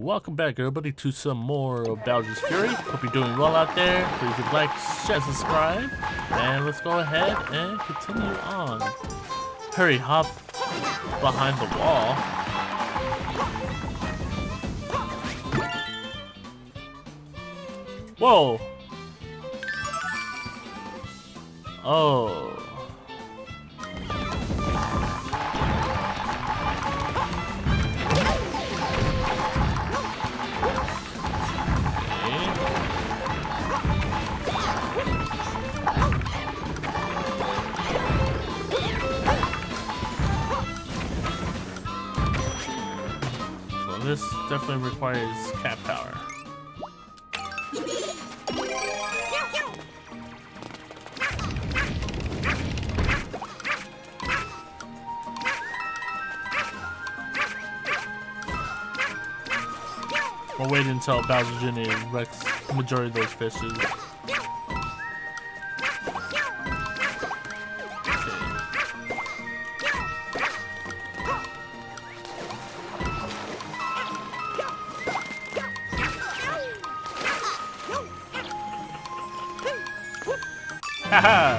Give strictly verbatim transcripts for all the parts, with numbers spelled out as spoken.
welcome back everybody to some more of Bowser's Fury. Hope you're doing well out there. Please hit like, share, subscribe, and let's go ahead and continue on. Hurry, hop behind the wall. Whoa! Oh. This definitely requires cat power. We'll wait until Bowser Junior wrecks the majority of those fishes. Haha!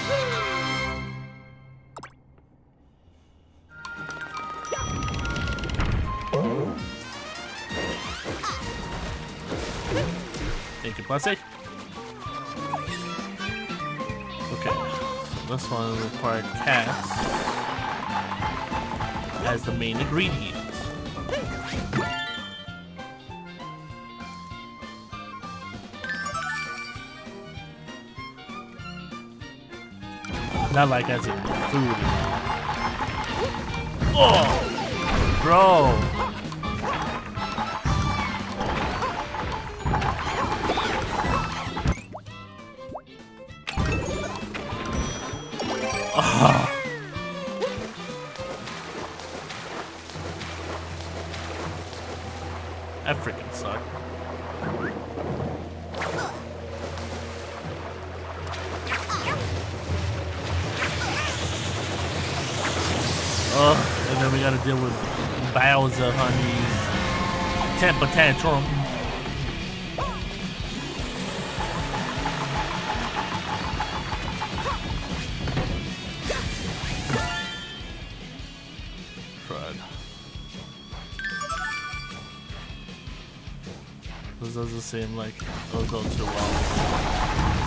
Thank you, Plessy. Okay, so this one requires cats as the main ingredient. Not like as in food. Oh, bro. Oh. That freaking sucked. Oh, and then we gotta deal with Bowser on these temper tantrum. Crud. This doesn't seem like it'll go too well.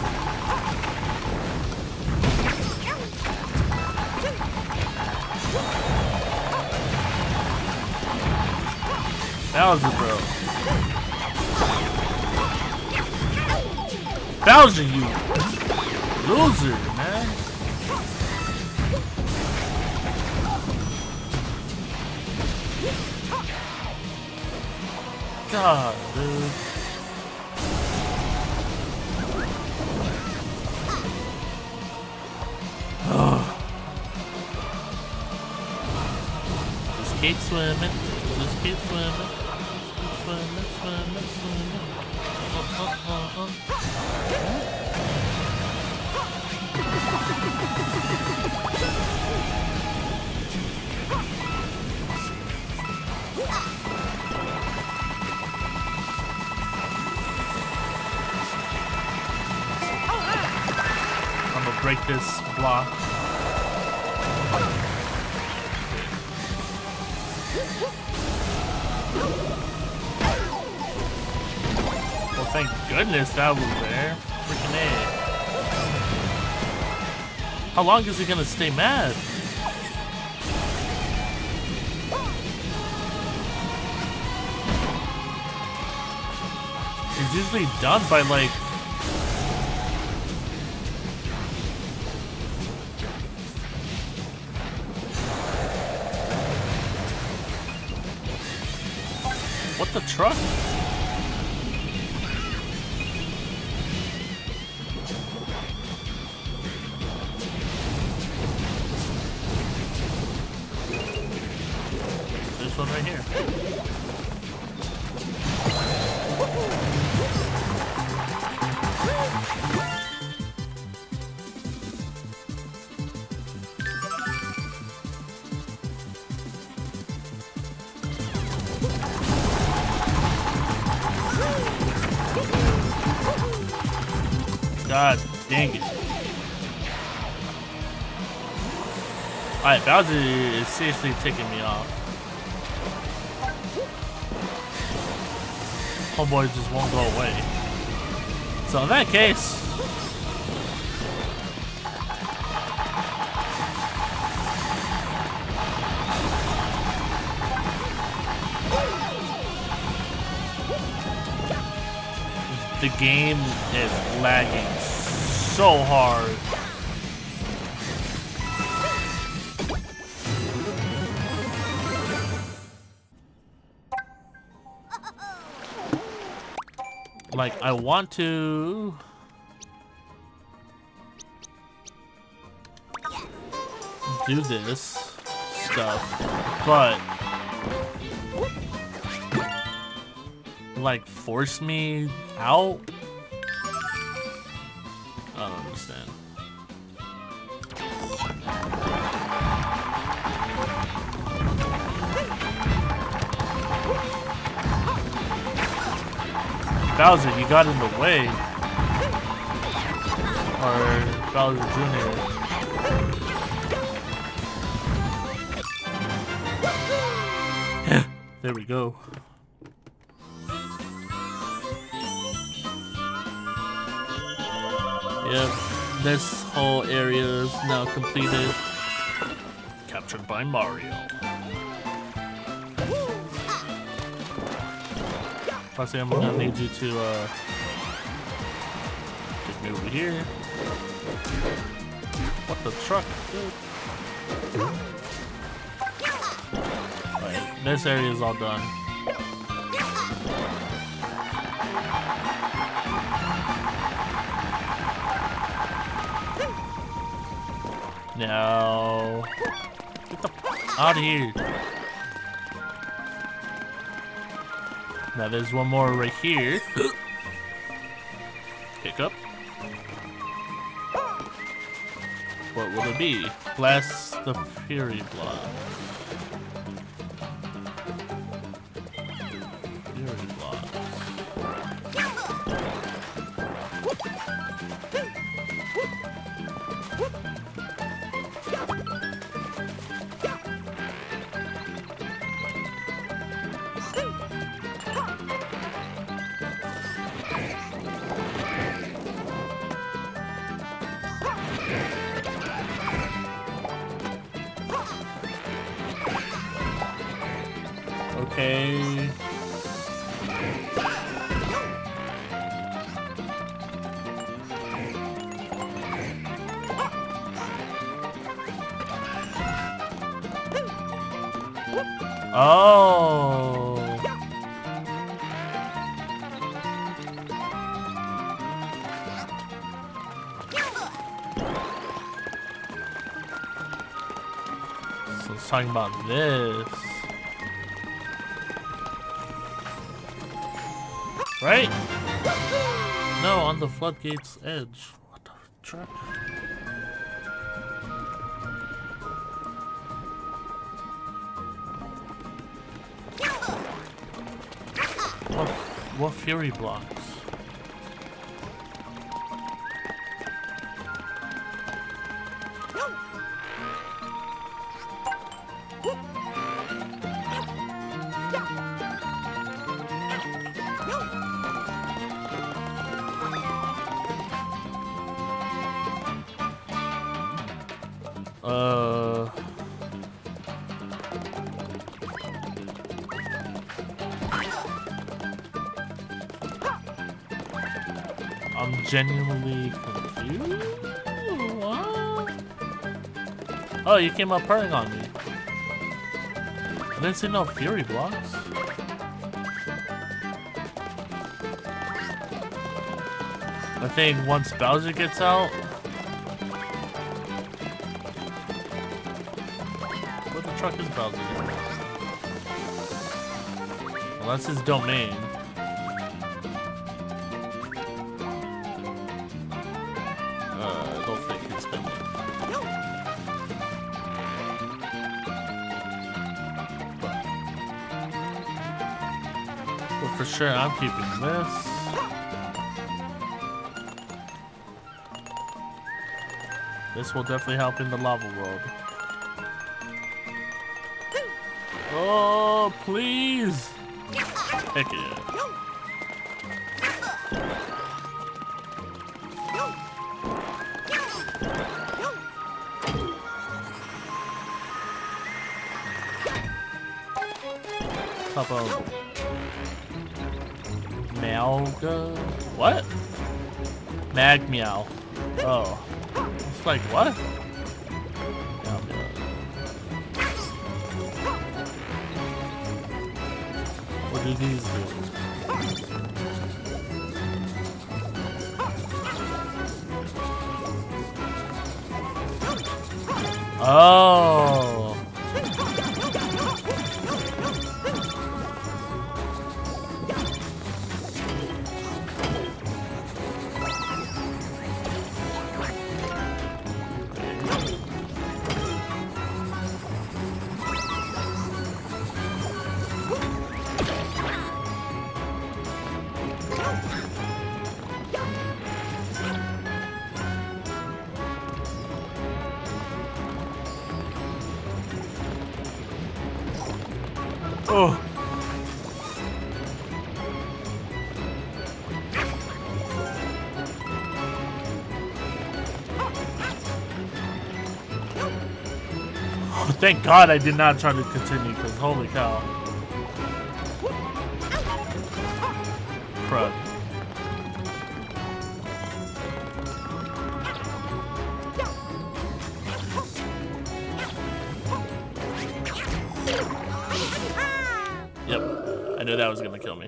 Bowser, bro. Bowser, you loser, man. God, dude. Just keep swimming. Just keep swimming. Swimming, swimming, swimming. Oh, oh, oh, oh. I'm gonna break this block. Well, thank goodness that was there. Freaking A. How long is he gonna stay mad? He's usually done by like what the truck? This one right here. God dang it. Alright, Bowser is seriously ticking me off. Homeboy just won't go away. So in that case, the game is lagging so hard. Like, I want to do this stuff, but like force me out? I don't understand. Bowser, you got in the way. Or Bowser Junior There we go. Yep, this whole area is now completed. Captured by Mario. Plus, I'm gonna need you to uh, get me over here. What the truck, dude? Right, this area is all done. Now, get the f out of here. Now there's one more right here. Hiccup. What will it be? Blast the Fury Block. Fury Block. Okay. Oh. So it's talking about this. Right? No, on the floodgate's edge. What the truck? What, what Fury blocks? Uh, I'm genuinely confused. What? Oh, you came up purring on me. I didn't see no Fury blocks. I think once Bowser gets out. Where the truck is Bowser? Well, that's his domain. Uh, I don't think he's coming. But for sure, I'm keeping this. This will definitely help in the lava world. Oh, please! Heck yeah. Top of Malga? What? Mag meow. Oh. It's like what? Meow, meow. What do these do? Oh. Oh. Oh, thank God I did not try to continue, because holy cow. Crud. Yep, I knew that was gonna kill me.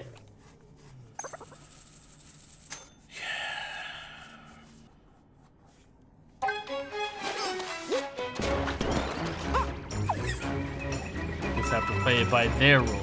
Just have to play it by their rules.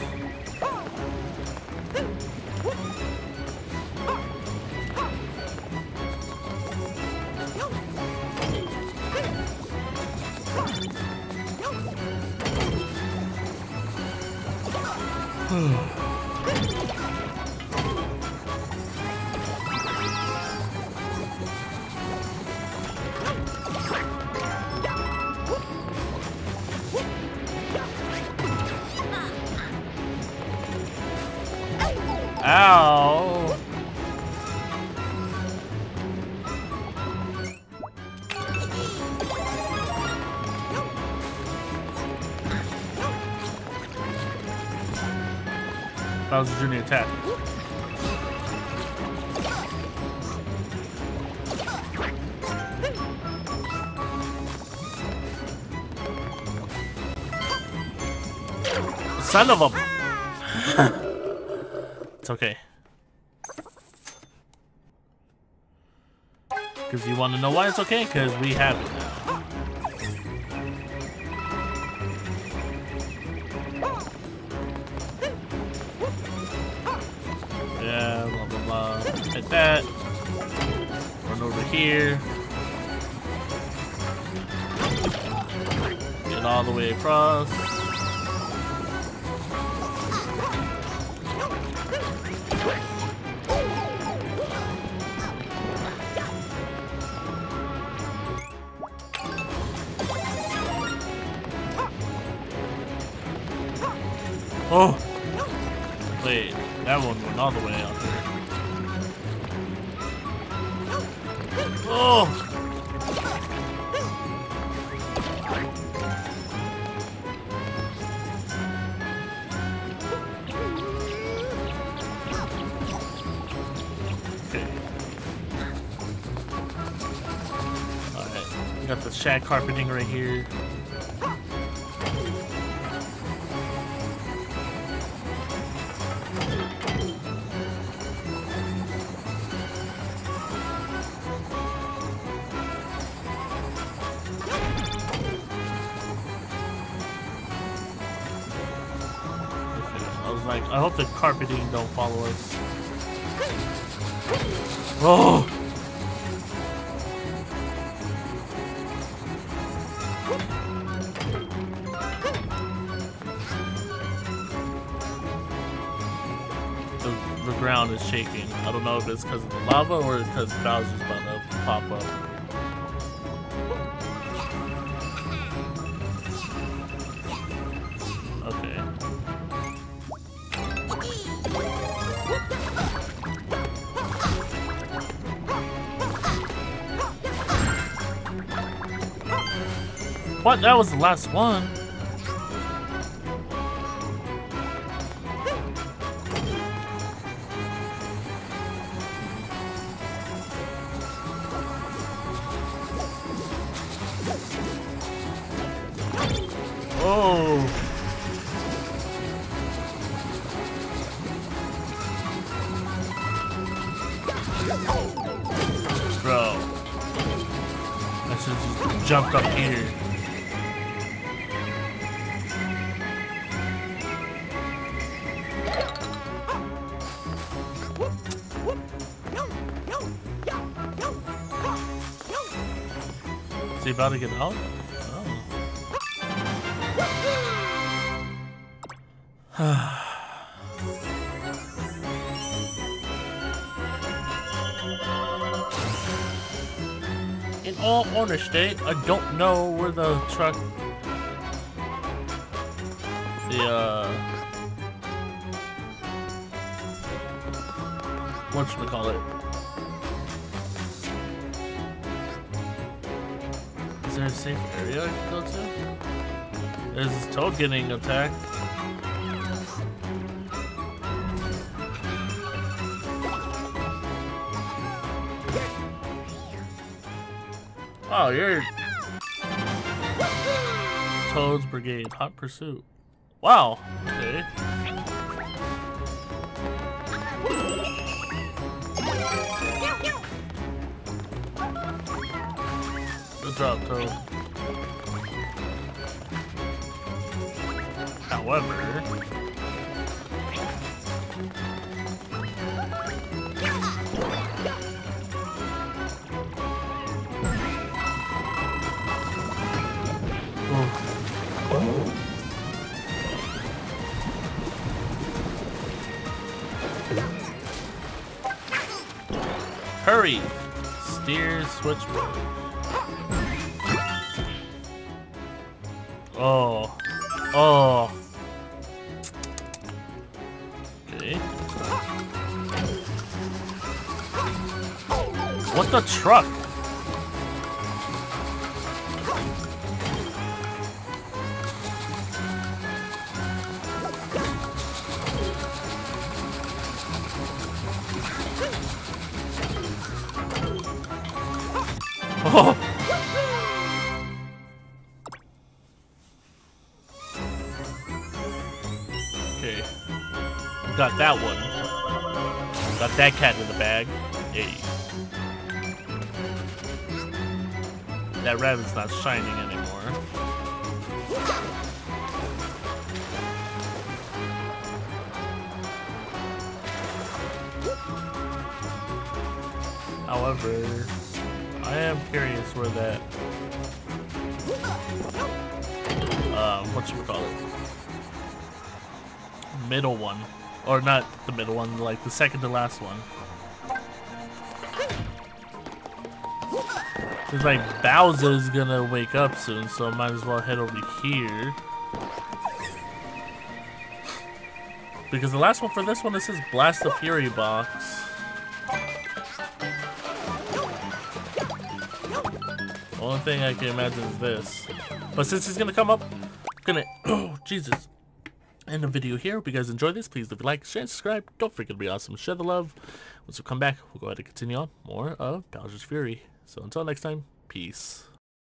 Ow! Bowser Junior attack. Son of a... It's okay. Because you want to know why it's okay? Because we have it now. Yeah, blah blah blah. Like that. Run over here. Get all the way across. Oh! Wait, that one went all the way out there. Oh! Okay. Alright, we got the shag carpeting right here. Like, I hope the carpeting don't follow us. Oh! The, the ground is shaking. I don't know if it's because of the lava or because Bowser's about to pop up. What? That was the last one. Oh. Bro. I should have just jumped up here. Is he about to get out? Oh. In all honesty, I don't know where the truck, the uh, whatchamacallit, is there a safe area I can go to? There's this toad getting attacked. Oh, you're Toad's Brigade, Hot Pursuit. Wow. Okay. Good job, Toad. However, hurry! Steer switchboard. Oh. Oh. Okay. What the truck? Oh. Okay. Got that one. Got that cat in the bag. Hey. That rabbit's not shining anymore. However, I am curious where that, uh, whatchamacallit, middle one, or not the middle one, like the second to last one. It's like Bowser's gonna wake up soon, so I might as well head over here. Because the last one for this one, it says Blast the Fury box. Only thing I can imagine is this. But since he's gonna come up, I'm gonna, oh, Jesus. End the video here. Hope you guys enjoyed this. Please leave a like, share, and subscribe. Don't forget to be awesome. Share the love. Once we come back, we'll go ahead and continue on more of Bowser's Fury. So until next time, peace.